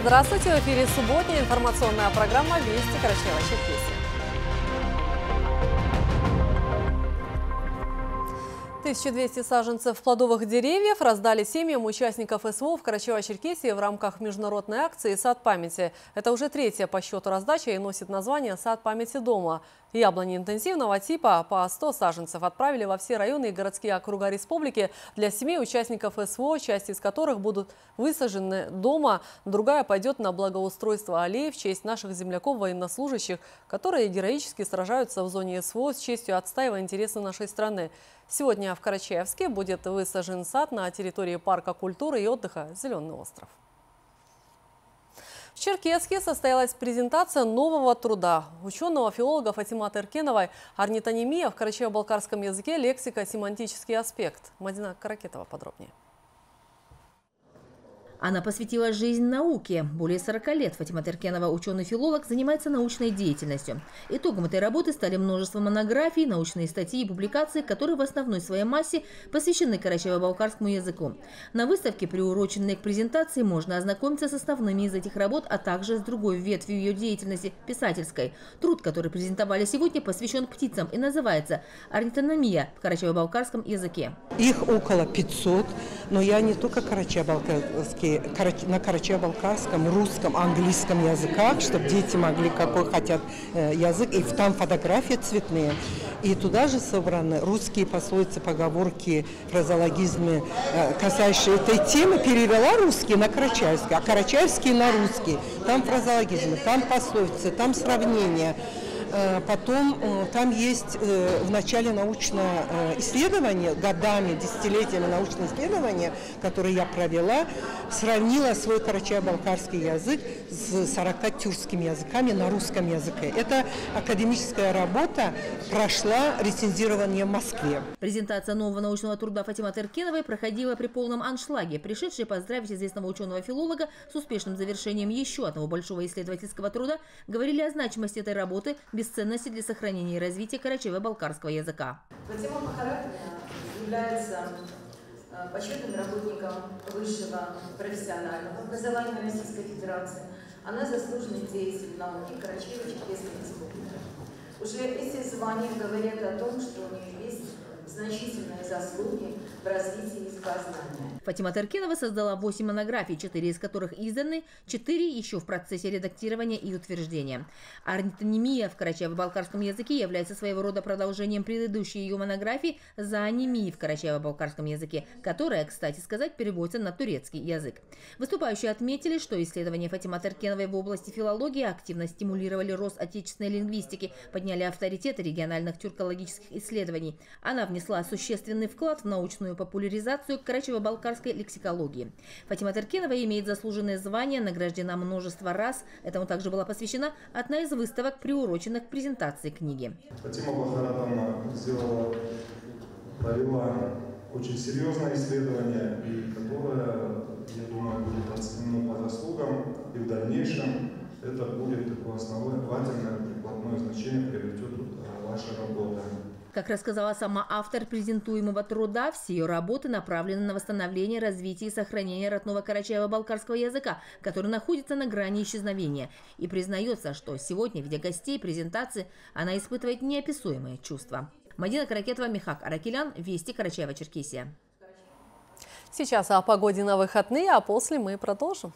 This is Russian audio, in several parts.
Здравствуйте! В эфире субботняя информационная программа «Вести Карачаево-Черкесия». 1200 саженцев плодовых деревьев раздали семьям участников СВО в Карачаево-Черкесии в рамках международной акции «Сад памяти». Это уже третья по счету раздача и носит название «Сад памяти дома». Яблони интенсивного типа по 100 саженцев отправили во все районы и городские округа республики для семей участников СВО, часть из которых будут высажены дома, другая пойдет на благоустройство аллей в честь наших земляков-военнослужащих, которые героически сражаются в зоне СВО с честью отстаивая интересы нашей страны. Сегодня в Карачаевске будет высажен сад на территории парка культуры и отдыха «Зеленый остров». В Черкесске состоялась презентация нового труда ученого-филолога Фатиматы Эркеновой «Орнитонимия в карачаево-балкарском языке. Лексико-семантический аспект». Мадина Каракетова подробнее. Она посвятила жизнь науке. Более 40 лет Фатимата Эркенова, ученый-филолог, занимается научной деятельностью. Итогом этой работы стали множество монографий, научные статьи и публикации, которые в основной своей массе посвящены карачаево-балкарскому языку. На выставке, приуроченной к презентации, можно ознакомиться с основными из этих работ, а также с другой ветвью ее деятельности – писательской. Труд, который презентовали сегодня, посвящен птицам и называется «Орнитономия в карачаево-балкарском языке». Их около 500, но я не только карачаево-балкарский, на карачаево-балкарском, русском, английском языках, чтобы дети могли какой хотят язык. И там фотографии цветные. И туда же собраны русские пословицы, поговорки, фразеологизмы, касающиеся этой темы. Перевела русский на карачаевский, а карачаевский на русский. Там фразеологизмы, там пословицы, там сравнения. Потом там есть в начале научное исследование, годами, десятилетиями научное исследование, которое я провела, сравнила свой карачаево-балкарский язык с 40 тюркскими языками на русском языке. Это академическая работа, прошла рецензирование в Москве. Презентация нового научного труда Фатиматы Эркеновой проходила при полном аншлаге. Пришедшие поздравить известного ученого-филолога с успешным завершением еще одного большого исследовательского труда говорили о значимости этой работы, бесценности для сохранения и развития карачаево-балкарского языка. Фатима Махаратовна является почетным работником высшего профессионального образования Российской Федерации. Она заслуженный деятель науки Карачаево-Черкесской Республики. Уже эти звания говорят о том, что у нее есть значительные заслуги в развитии языка знания. Фатимата Эркенова создала 8 монографий, 4 из которых изданы, 4 еще в процессе редактирования и утверждения. Орнитонимия в карачаево-балкарском языке является своего рода продолжением предыдущей ее монографии «Зоонимии в карачаево-балкарском языке», которая, кстати сказать, переводится на турецкий язык. Выступающие отметили, что исследования Фатиматы Эркеновой в области филологии активно стимулировали рост отечественной лингвистики, подняли авторитеты региональных тюркологических исследований. Она внесла существенный вклад в научную популяризацию карачаево-балкарской лексикологии. Фатимата Эркенова имеет заслуженное звание, награждена множество раз. Этому также была посвящена одна из выставок, приуроченных к презентации книги. Фатима Махаратовна провела очень серьезное исследование, и которое, я думаю, будет оценено по заслугам, и в дальнейшем это будет такое основательное прикладное значение, приобретет ваша работа. Как рассказала сама автор презентуемого труда, все ее работы направлены на восстановление, развитие и сохранение родного карачаево-балкарского языка, который находится на грани исчезновения. И признается, что сегодня, видя гостей презентации, она испытывает неописуемые чувства. Мадина Каракетова, Михак Аракелян, Вести, Карачаево-Черкесия. Сейчас о погоде на выходные, а после мы продолжим.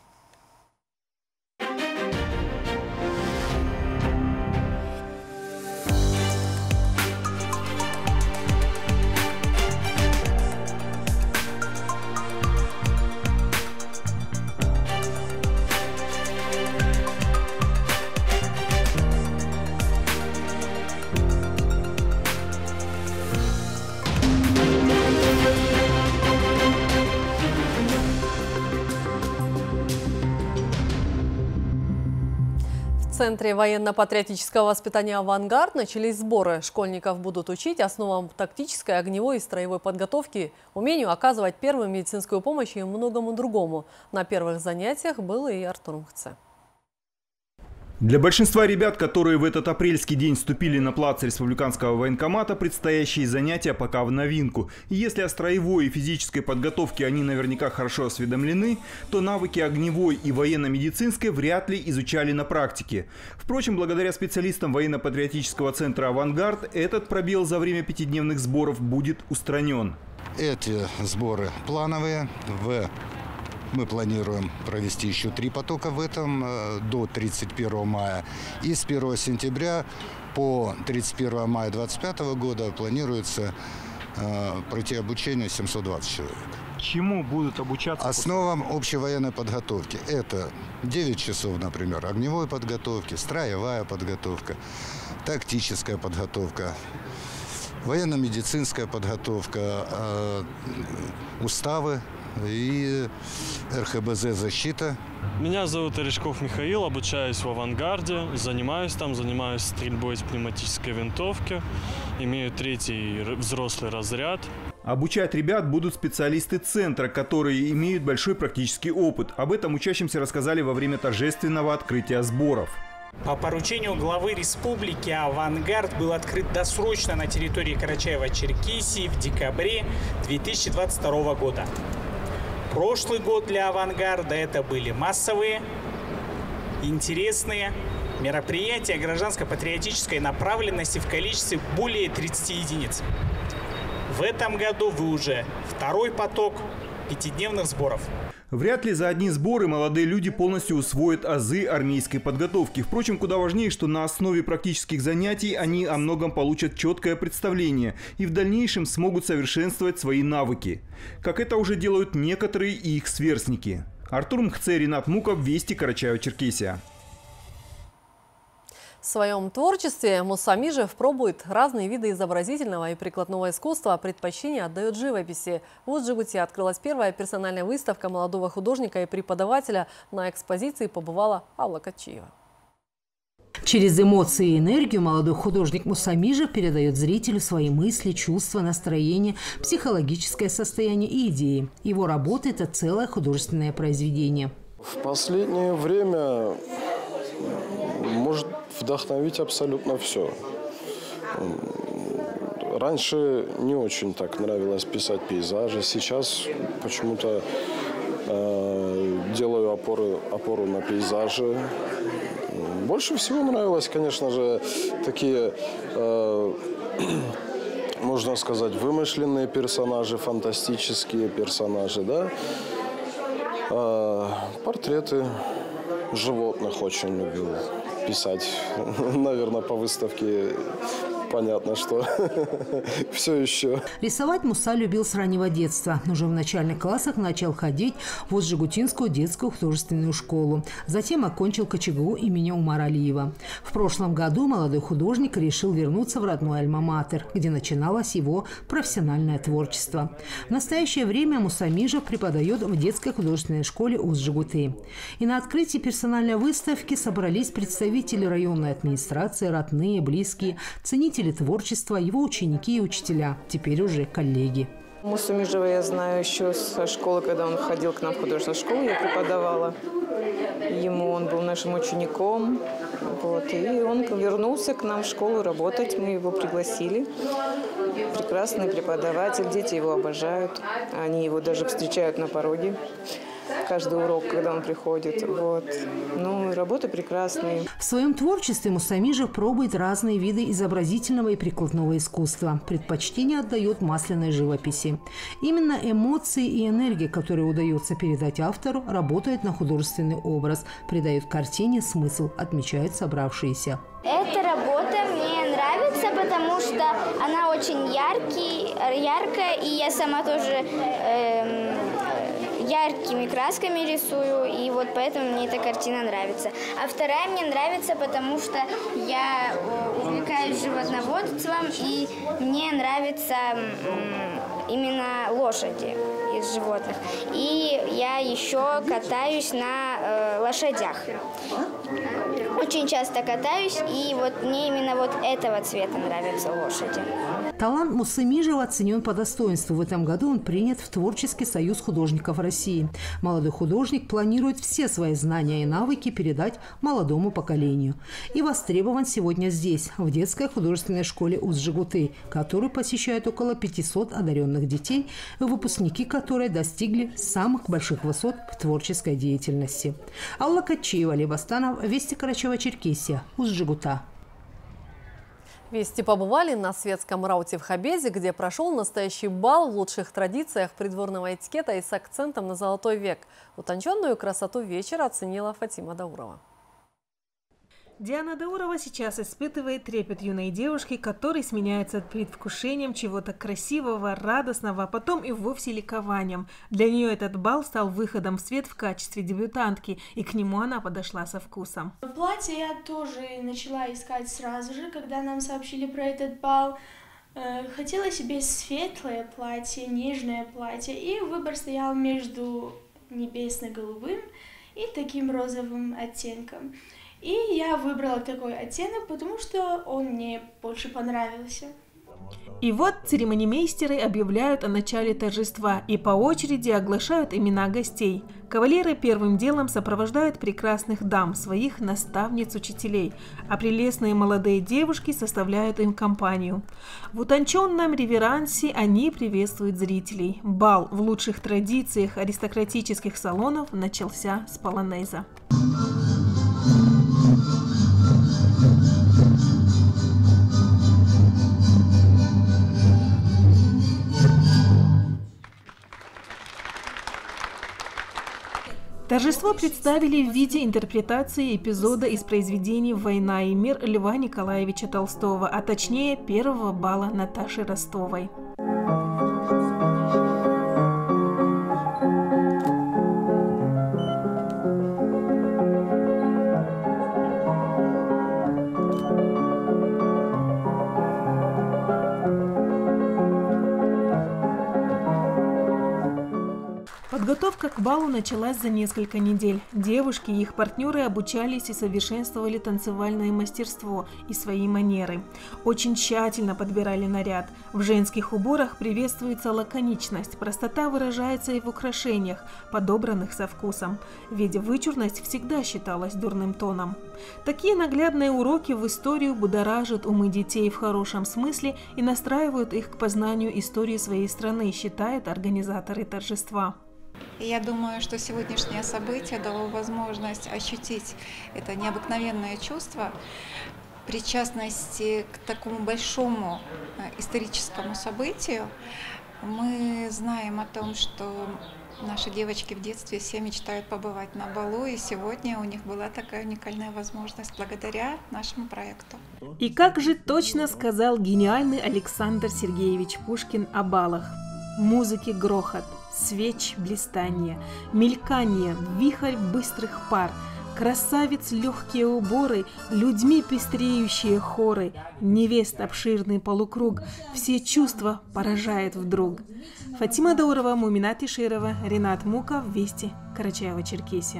В Центре военно-патриотического воспитания «Авангард» начались сборы. Школьников будут учить основам тактической, огневой и строевой подготовки, умению оказывать первую медицинскую помощь и многому другому. На первых занятиях был и Артур Мхце. Для большинства ребят, которые в этот апрельский день вступили на плац республиканского военкомата, предстоящие занятия пока в новинку. И если о строевой и физической подготовке они наверняка хорошо осведомлены, то навыки огневой и военно-медицинской вряд ли изучали на практике. Впрочем, благодаря специалистам военно-патриотического центра «Авангард» этот пробел за время пятидневных сборов будет устранен. Эти сборы плановые. Мы планируем провести еще 3 потока в этом до 31 мая. И с 1 сентября по 31 мая 2025 года планируется пройти обучение 720 человек. Чему будут обучаться? Основам общевоенной подготовки. Это 9 часов, например, огневой подготовки, строевая подготовка, тактическая подготовка, военно-медицинская подготовка, уставы и РХБЗ «Защита». Меня зовут Орешков Михаил, обучаюсь в «Авангарде», занимаюсь стрельбой из пневматической винтовки, имею 3-й взрослый разряд. Обучать ребят будут специалисты центра, которые имеют большой практический опыт. Об этом учащимся рассказали во время торжественного открытия сборов. По поручению главы республики «Авангард» был открыт досрочно на территории Карачаево-Черкесии в декабре 2022 года. Прошлый год для «Авангарда» это были массовые, интересные мероприятия гражданско-патриотической направленности в количестве более 30 единиц. В этом году вы уже 2-й поток 5-дневных сборов. Вряд ли за одни сборы молодые люди полностью усвоят азы армейской подготовки. Впрочем, куда важнее, что на основе практических занятий они о многом получат четкое представление и в дальнейшем смогут совершенствовать свои навыки. Как это уже делают некоторые их сверстники. Артур Мхце, Ринат Муков, Вести, Карачаево-Черкесия. В своем творчестве Муса Мижев пробует разные виды изобразительного и прикладного искусства, а предпочтение отдает живописи. В Уджигуте открылась первая персональная выставка молодого художника и преподавателя. На экспозиции побывала Алла Качиева. Через эмоции и энергию молодой художник Муса Мижев передает зрителю свои мысли, чувства, настроение, психологическое состояние и идеи. Его работа – это целое художественное произведение. В последнее время может вдохновить абсолютно все. Раньше не очень так нравилось писать пейзажи. Сейчас почему-то делаю опору на пейзажи. Больше всего нравилось, конечно же, такие, можно сказать, вымышленные персонажи, фантастические персонажи, да? Портреты животных очень любил писать. Наверное, по выставке понятно, что все еще. Рисовать Муса любил с раннего детства. Уже в начальных классах начал ходить в Уджигутинскую детскую художественную школу. Затем окончил КЧГУ имени Умара Алиева. В прошлом году молодой художник решил вернуться в родной альма-матер, где начиналось его профессиональное творчество. В настоящее время Муса Мижев преподает в детской художественной школе Уджигуты. И на открытии персональной выставки собрались представители районной администрации, родные, близкие, ценители творчества, его ученики и учителя, теперь уже коллеги. Мусу Мижева я знаю еще со школы, когда он ходил к нам в художественную школу, я преподавала ему, он был нашим учеником. Вот, и он вернулся к нам в школу работать, мы его пригласили. Прекрасный преподаватель, дети его обожают, они его даже встречают на пороге. Каждый урок, когда он приходит. Вот. Ну, работы прекрасные. В своем творчестве Муса Мижев пробует разные виды изобразительного и прикладного искусства. Предпочтение отдает масляной живописи. Именно эмоции и энергия, которые удается передать автору, работают на художественный образ, придают картине смысл, отмечают собравшиеся. Эта работа мне нравится, потому что она очень яркая, и я сама тоже яркими красками рисую, и вот поэтому мне эта картина нравится. А вторая мне нравится, потому что я увлекаюсь животноводством, и мне нравятся именно лошади. И из животных. И я еще катаюсь на лошадях. Очень часто катаюсь, и вот мне именно вот этого цвета нравятся лошади. Талант Мусы Мижева оценен по достоинству. В этом году он принят в Творческий союз художников России. Молодой художник планирует все свои знания и навыки передать молодому поколению. И востребован сегодня здесь, в детской художественной школе Усть-Жигуты, которую посещают около 500 одаренных детей, выпускники которой достигли самых больших высот в творческой деятельности. Алла Качеева, Лев Астанов, Вести Карачаево-Черкесия, Усть-Жигута. Вести побывали на светском рауте в Хабезе, где прошел настоящий бал в лучших традициях придворного этикета и с акцентом на золотой век. Утонченную красоту вечера оценила Фатима Даурова. Диана Даурова сейчас испытывает трепет юной девушки, который сменяется предвкушением чего-то красивого, радостного, а потом и вовсе ликованием. Для нее этот бал стал выходом в свет в качестве дебютантки, и к нему она подошла со вкусом. Платье я тоже начала искать сразу же, когда нам сообщили про этот бал. Хотела себе светлое платье, нежное платье, и выбор стоял между небесно-голубым и таким розовым оттенком. И я выбрала такой оттенок, потому что он мне больше понравился. И вот церемонимейстеры объявляют о начале торжества и по очереди оглашают имена гостей. Кавалеры первым делом сопровождают прекрасных дам, своих наставниц-учителей, а прелестные молодые девушки составляют им компанию. В утонченном реверансе они приветствуют зрителей. Бал в лучших традициях аристократических салонов начался с полонеза. Торжество представили в виде интерпретации эпизода из произведений «Война и мир» Льва Николаевича Толстого, а точнее первого бала Наташи Ростовой. Подготовка к балу началась за несколько недель. Девушки и их партнеры обучались и совершенствовали танцевальное мастерство и свои манеры. Очень тщательно подбирали наряд. В женских уборах приветствуется лаконичность, простота выражается и в украшениях, подобранных со вкусом. Ведь вычурность всегда считалась дурным тоном. Такие наглядные уроки в историю будоражат умы детей в хорошем смысле и настраивают их к познанию истории своей страны, считают организаторы торжества. Я думаю, что сегодняшнее событие дало возможность ощутить это необыкновенное чувство причастности к такому большому историческому событию. Мы знаем о том, что наши девочки в детстве все мечтают побывать на балу, и сегодня у них была такая уникальная возможность благодаря нашему проекту. И как же точно сказал гениальный Александр Сергеевич Пушкин о балах. Музыки грохот, свеч блистанье, мельканье, вихрь быстрых пар, красавиц легкие уборы, людьми пестреющие хоры, невест обширный полукруг, все чувства поражает вдруг. Фатима Даурова, Мумина Тиширова, Ренат Муков, Вести, Карачаево-Черкесия.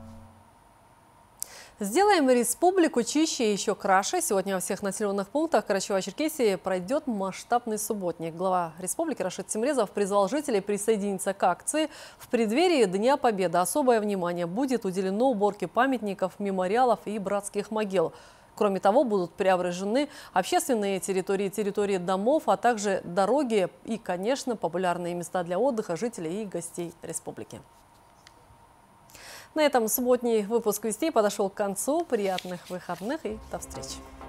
Сделаем республику чище и еще краше. Сегодня во всех населенных пунктах Карачаево-Черкесии пройдет масштабный субботник. Глава республики Рашид Тимрезов призвал жителей присоединиться к акции. В преддверии Дня Победы особое внимание будет уделено уборке памятников, мемориалов и братских могил. Кроме того, будут преображены общественные территории домов, а также дороги и, конечно, популярные места для отдыха жителей и гостей республики. На этом субботний выпуск «Вестей» подошел к концу. Приятных выходных и до встречи!